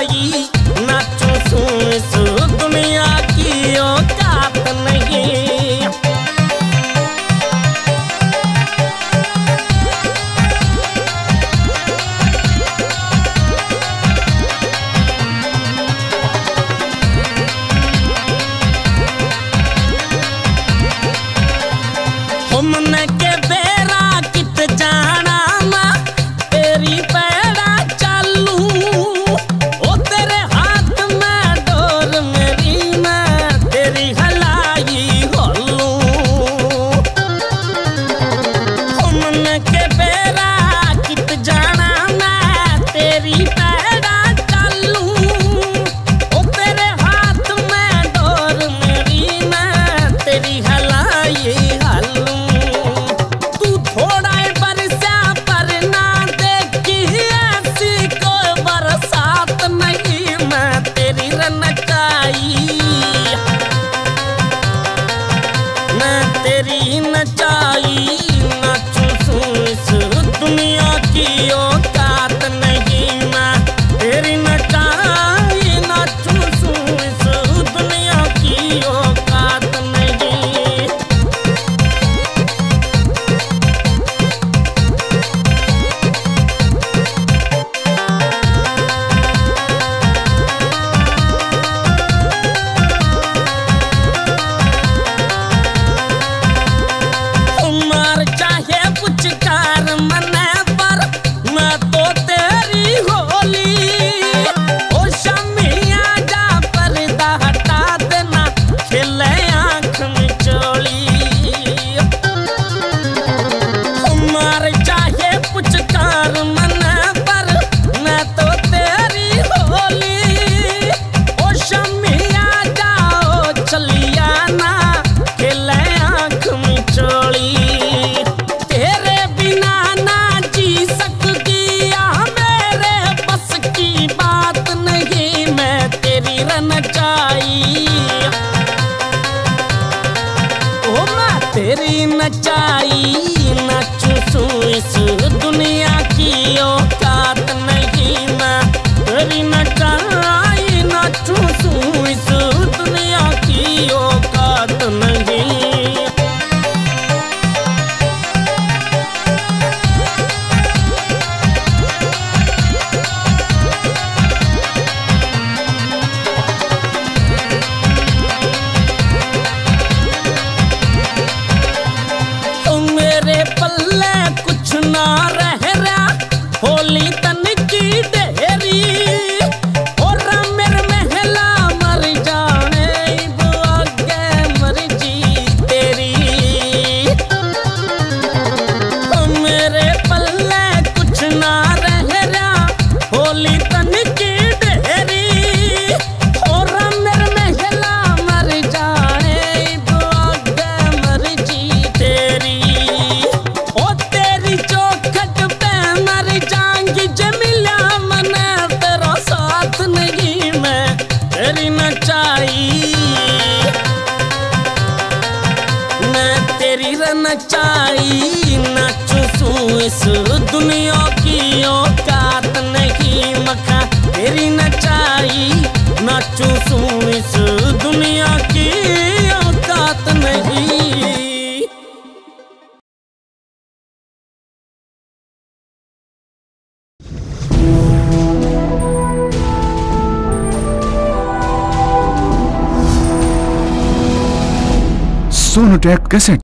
नचाई नाचू सू दुनिया की औकात नहीं। हमने के बेरा कित जाना मां तेरी पैड़ा चालू ओ तेरे हाथ में डोर मेरी मैं तेरी हलाई होलू। हमने के बेरा कित जाना मैं तेरी पैड़ा चालू ओ तेरे हाथ में डोर मेरी मैं तेरी हलाई होलू। तेरी नचाई नाचू इस दुनिया की औकात नहीं। मैं तेरी नचाई नाचू इस दुनिया की औकात नहीं। तेरी नचाई नाचू इस दुनिया की औकात नहीं। मैं तेरी नचाई नाचू इस दुनिया की औकात नहीं। पल्ले कुछ ना रह रहा होली तन की ढेरी और मेरे महला मर जाने आगे मर्जी तेरी। मेरे पल्ले कुछ ना रह रहा होली तन की ढेरी और मेरे महला मर जाने आगे मर्जी तेरी। नचाई नाचू इस दुनिया की औकात नहीं। मखा तेरी नचाई नाचू इस दुनिया की औकात नहीं। सोनोटेक कैसेट